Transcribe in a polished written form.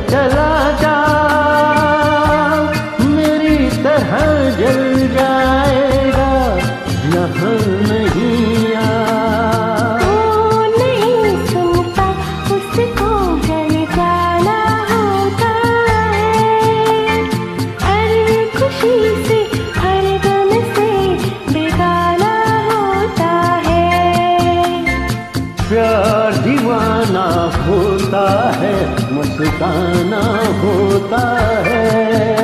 चला जा, मेरी तरह जल जाएगा यहाँ नहीं आ। वो नहीं सुनता, उसको जल जाना होता है। हर खुशी से हर गम से बेगाना होता है। प्यार दीवाना होता है, मस्ताना होता है।